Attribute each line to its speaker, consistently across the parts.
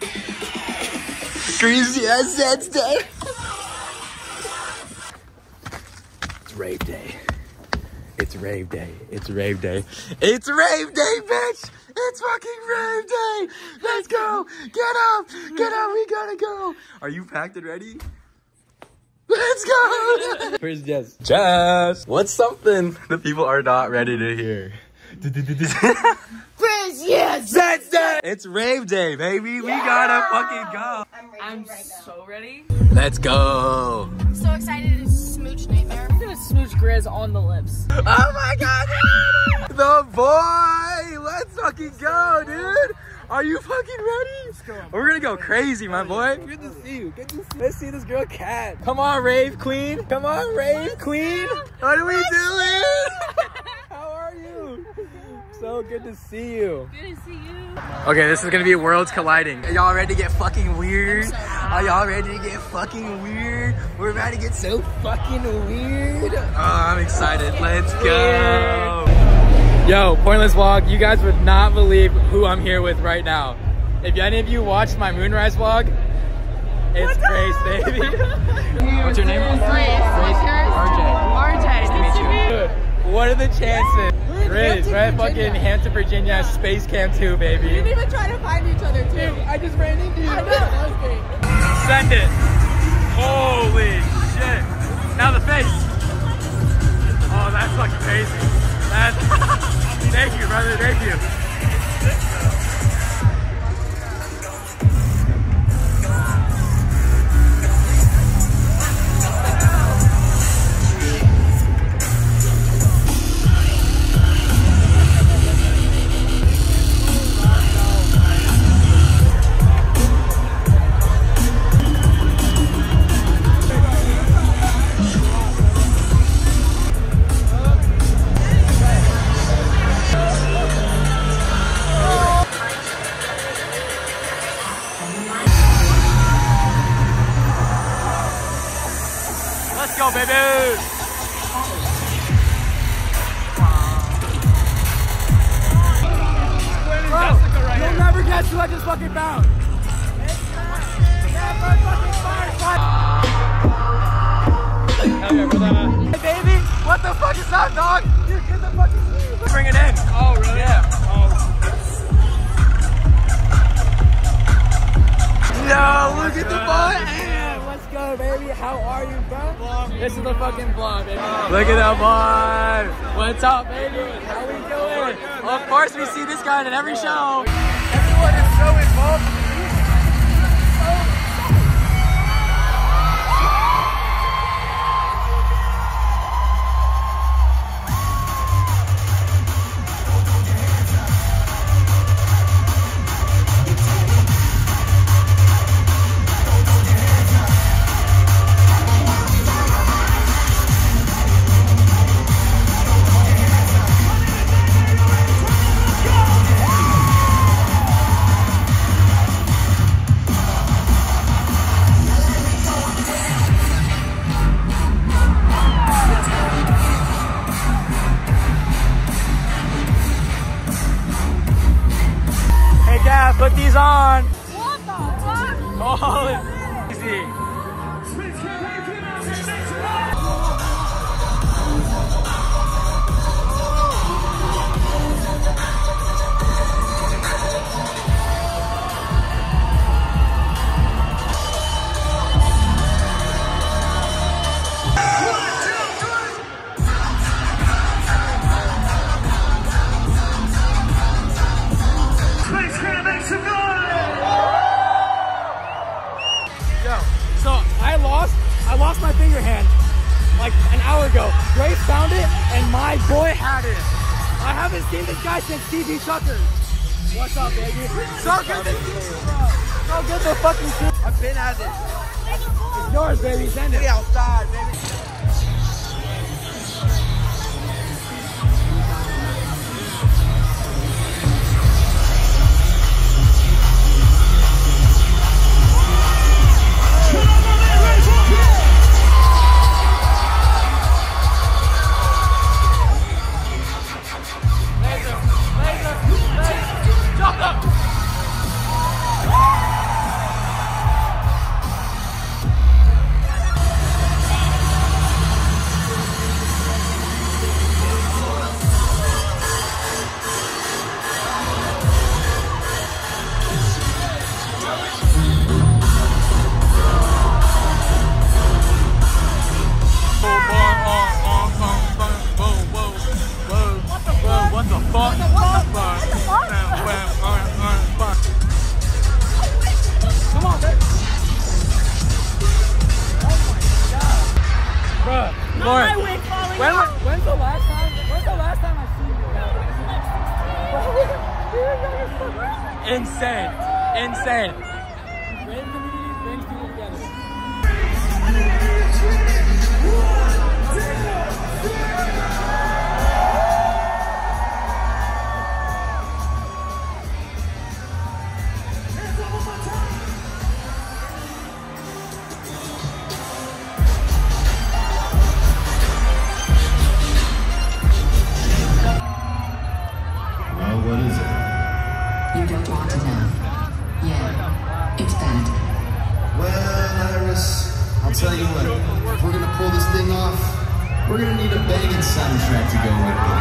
Speaker 1: Crazy ass that's day. It's rave day. It's rave day. It's rave day. It's rave day, bitch. It's fucking rave day. Let's go. Get up. Get up. We gotta go. Are you packed and ready? Let's go. Where's Jess? Jess. What's something the people are not ready to hear?
Speaker 2: Chris, yes.
Speaker 1: That's it. It's rave day, baby. We gotta fucking go.
Speaker 2: I'm so ready.
Speaker 1: Let's go.
Speaker 2: I'm so excited to smooch Nightmare. I'm gonna smooch Grizz on the lips.
Speaker 1: Oh my god, dude. The boy. Let's fucking go, dude. Are you fucking ready? Let's go. We're gonna go crazy, my boy. Good to see you. Good to see you. Let's see this girl Cat. Come on, rave queen. Come on, rave queen. What are we doing? How are you? So good to see you.
Speaker 2: Good to see you.
Speaker 1: Okay, this is gonna be worlds colliding. Are y'all ready to get fucking weird? Are y'all ready to get fucking weird? We're about to get so fucking weird. Oh, I'm excited. Let's go. Yo, Pointless Vlog, you guys would not believe who I'm here with right now. If any of you watched my Moonrise vlog, it's Grace, baby. What's your name?
Speaker 2: Grace. What's yours?
Speaker 1: RJ.
Speaker 2: RJ.
Speaker 1: Nice to meet you. Dude, what are the chances? Grace, we're at fucking Hampton, Virginia, Space Camp 2, baby.
Speaker 3: We didn't even try to find each other, too.
Speaker 1: Dude, I just ran into you.
Speaker 3: I know, that was great.
Speaker 1: Send it. Holy shit. Now the face. Oh, that's fucking crazy. That's thank you, brother. Thank you. Let's go, baby! Bro, you'll never guess who I just fucking found. Hell yeah, brother. Hey, baby, what the fuck is up, dog? Dude, get the fucking sleeve. Bring it in. Oh, really? Yeah. No, look at the boy. Let's go, baby. How are you, bro? This is the fucking vlog, baby. Look at that boy. What's up, baby? How we doing? Well, of course, we see this guy in every show. Everyone is so involved. Put these on.
Speaker 2: What the fuck?
Speaker 1: Oh, it's easy. I lost my finger hand like an hour ago. Grace found it and my boy had it. I haven't seen this guy since TV Shuckers. What's up, baby? So good to see you, bro. So good to fucking see you. I've been at it. It's yours, baby. Send it. We outside, baby. Lauren,
Speaker 2: My wig falling
Speaker 1: when's
Speaker 2: off.
Speaker 1: the last time? When's the last time I seen you? Insane, insane. Great community brings people together.
Speaker 4: What is it?
Speaker 5: You don't want to know. Yeah, it's bad.
Speaker 4: Well, Iris, I'll tell you what. If we're gonna pull this thing off, we're gonna need a banging soundtrack to go with it.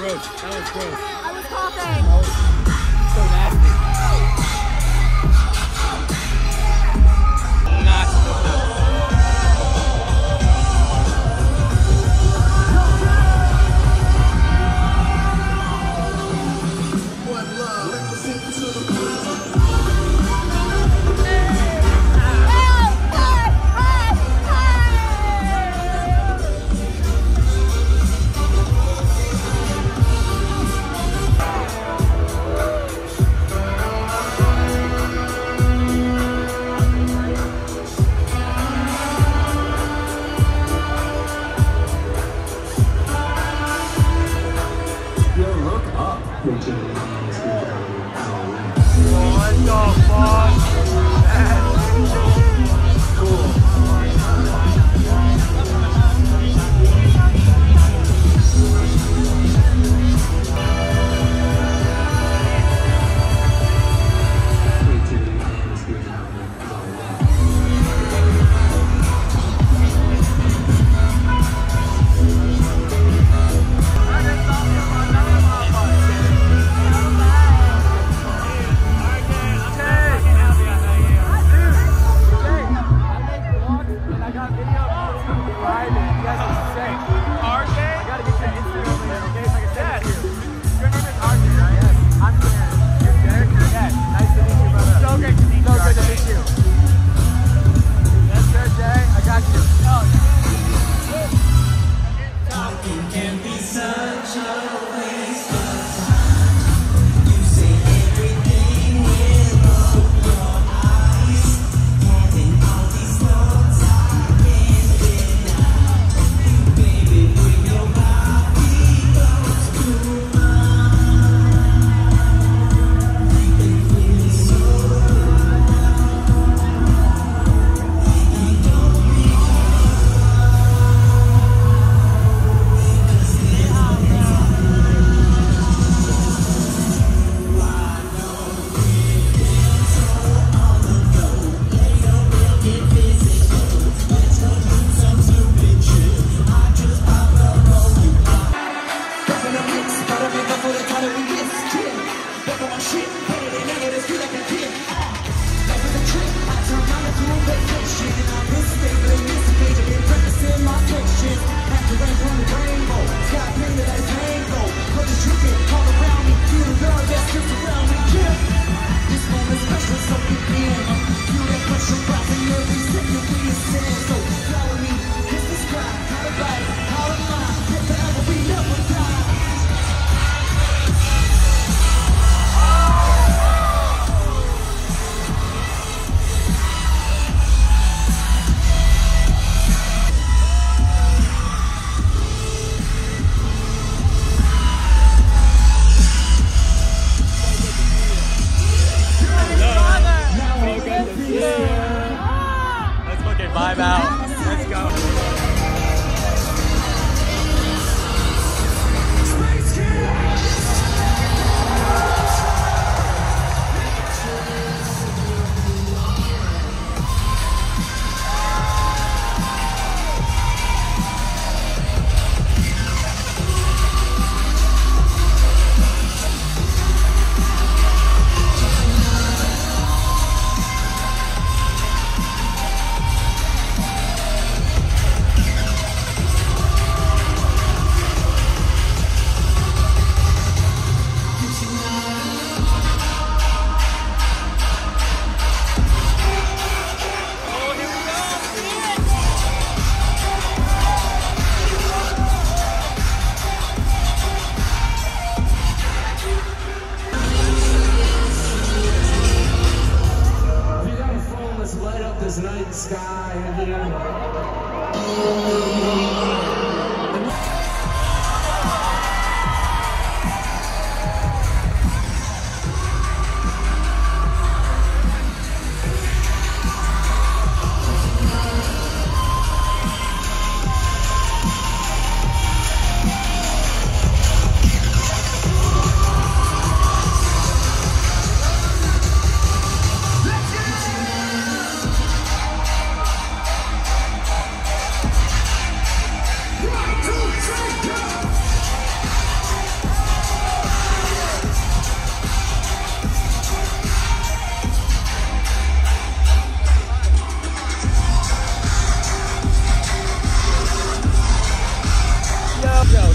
Speaker 1: gross. That was gross.
Speaker 3: I was coughing.
Speaker 1: So nasty. Not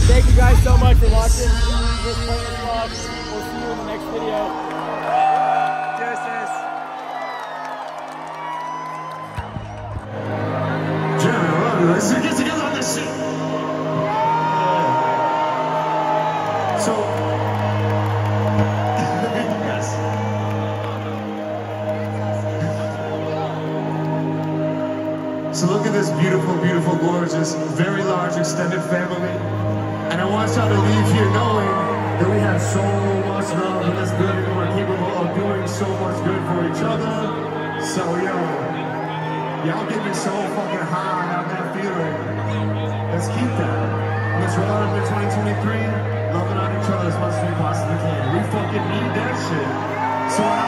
Speaker 6: Thank you guys so much for watching this pointless vlog. We'll see you in the next video.
Speaker 1: Deuces.
Speaker 4: Jeremy, I love you. Let's get together on this shit. So, yes. So look at this beautiful, beautiful, gorgeous, very large extended family. And I want y'all to leave here knowing that we have so much love in this building and we're capable of doing so much good for each other. So yo, y'all get me so fucking high on that feeling. Let's keep that. Let's roll out into 2023, loving on each other as much as we possibly can. We fucking need that shit. So